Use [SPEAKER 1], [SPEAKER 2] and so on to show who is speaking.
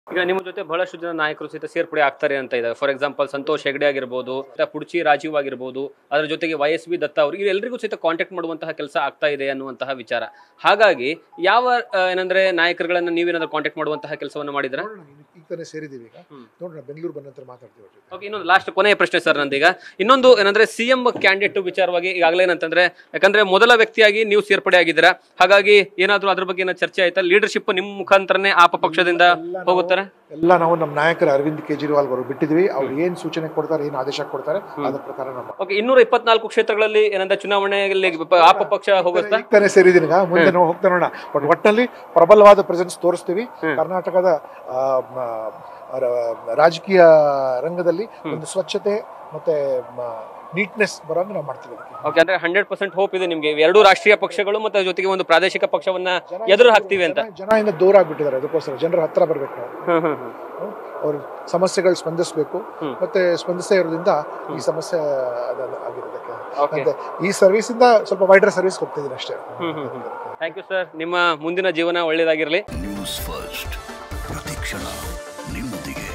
[SPEAKER 1] ಈಗ ನಿಮ್ಮ ಜೊತೆ ಬಹಳಷ್ಟು ಜನ ನಾಯಕರು ಸಹಿತ ಸೇರ್ಪಡೆ ಆಗ್ತಾರೆ ಅಂತ ಇದೆ. ಫಾರ್ ಎಕ್ಸಾಂಪಲ್ ಸಂತೋಷ್ ಹೆಗ್ಡೆ ಆಗಿರ್ಬೋದು, ಪುಡ್ಚಿ ರಾಜೀವ್ ಆಗಿರ್ಬೋದು, ಅದರ ಜೊತೆಗೆ YSV ದತ್ತ ಅವರು ಇವರೆಲ್ಲರಿಗೂ ಸಹಿತ ಕಾಂಟ್ಯಾಕ್ಟ್ ಮಾಡುವಂತಹ ಕೆಲಸ ಆಗ್ತಾ ಇದೆ ಅನ್ನುವಂತಹ ವಿಚಾರ. ಹಾಗಾಗಿ ಯಾವ ಏನಂದ್ರೆ ನಾಯಕರುಗಳನ್ನ ನೀವೇನಾದ್ರೂ ಕಾಂಟ್ಯಾಕ್ಟ್ ಮಾಡುವಂತಹ ಕೆಲಸವನ್ನ ಮಾಡಿದ್ರ?
[SPEAKER 2] ಈಗ ತಾನೇ ಸೇರಿದೀವಿ, ಈಗ ನೋಡೋಣ ಬೆಂಗಳೂರು ಬಂದ ನಂತರ ಮಾತಾಡ್ತೀವಿ.
[SPEAKER 1] ಓಕೆ, ಇನ್ನೊಂದು ಲಾಸ್ಟ್ ಕೊನೆಯ ಪ್ರಶ್ನೆ ಸರ್ ನಂದೀಗ. ಇನ್ನೊಂದು ಏನಂದ್ರೆ CM ಕ್ಯಾಂಡಿಡೇಟ್ ವಿಚಾರವಾಗಿ ಈಗಾಗಲೇ ಏನಂತಂದ್ರೆ, ಯಾಕಂದ್ರೆ ಮೊದಲ ವ್ಯಕ್ತಿಯಾಗಿ ನೀವು ಸೇರ್ಪಡೆ ಆಗಿದ್ದೀರಾ, ಹಾಗಾಗಿ ಏನಾದ್ರೂ ಅದ್ರ ಬಗ್ಗೆ ಏನೋ ಚರ್ಚೆ ಆಯ್ತಾ? ಲೀಡರ್ಶಿಪ್ ನಿಮ್ ಮುಖಾಂತರನೇ ಆಪ ಪಕ್ಷದಿಂದ ಹೋಗುತ್ತಾರೆ
[SPEAKER 2] ಎಲ್ಲ ನಾವು ನಮ್ಮ ನಾಯಕರ ಅರವಿಂದ್ ಕೇಜ್ರಿವಾಲ್ ಅವರು ಬಿಟ್ಟಿದ್ವಿ. ಅವ್ರು ಏನ್ ಸೂಚನೆ ಕೊಡ್ತಾರೆ, ಏನ್ ಆದೇಶ ಕೊಡ್ತಾರೆ ಅದ್ರ ಪ್ರಕಾರ ನಾವು.
[SPEAKER 1] ಓಕೆ, 224 ಕ್ಷೇತ್ರಗಳಲ್ಲಿ ಏನಂತ ಚುನಾವಣೆಯಲ್ಲಿ ಆಪ ಪಕ್ಷ ಹೋಗುತ್ತಾ?
[SPEAKER 2] ಈಗ ತಾನೇ ಸೇರಿದೀನಿ, ಮುಂದೆ ಹೋಗ್ತಾ ನೋಡೋಣ. ಬಟ್ ಒಟ್ಟಿನಲ್ಲಿ ಪ್ರಬಲವಾದ ಪ್ರೆಸೆನ್ಸ್ ತೋರಿಸ್ತೀವಿ. ಕರ್ನಾಟಕದ ರಾಜಕೀಯ ರಂಗದಲ್ಲಿ ಒಂದು ಸ್ವಚ್ಛತೆ ಮತ್ತೆ ನೀಟ್ನೆಸ್ ಬರೋಂಗೆ ನಾವು ಮಾಡ್ತೀವಿ.
[SPEAKER 1] ಓಕೆ, ಅಂದ್ರೆ 100% ಹೋಪ್ ಇದೆ ನಿಮ್ಗೆ ಎರಡೂ ರಾಷ್ಟ್ರೀಯ ಪಕ್ಷಗಳು ಮತ್ತೆ ಜೊತೆಗೆ ಒಂದು ಪ್ರಾದೇಶಿಕ ಪಕ್ಷವನ್ನ ಎದುರು ಹಾಕ್ತಿವಿ ಅಂತ?
[SPEAKER 2] ಜನ ಇಂದ ದೂರ ಆಗ್ಬಿಟ್ಟಿದ್ದಾರೆ, ಅದಕ್ಕೋಸ್ಕರ ಜನರ ಹತ್ರ ಬರ್ಬೇಕು ನಾವು. ಅವ್ರ ಸಮಸ್ಯೆಗಳು ಸ್ಪಂದಿಸಬೇಕು, ಮತ್ತೆ ಸ್ಪಂದಿಸದೇ ಇರೋದ್ರಿಂದ ಈ ಸಮಸ್ಯೆ ಆಗಿರೋದಕ್ಕೆ ಮತ್ತೆ ಈ ಸರ್ವಿಸ್ ಇಂದ ಸ್ವಲ್ಪ ವೈಡರ್ ಸರ್ವಿಸ್ ಹೋಗ್ತಿದ್ದೀನಿ ಅಷ್ಟೇ.
[SPEAKER 1] ಥ್ಯಾಂಕ್ ಯು ಸರ್, ನಿಮ್ಮ ಮುಂದಿನ ಜೀವನ ಒಳ್ಳೇದಾಗಿರ್ಲಿ.
[SPEAKER 3] ನ್ಯೂಸ್ ಫಸ್ಟ್ ಪ್ರತಿಕ್ಷಣ ನಿಮ್ಮೊಂದಿಗೆ.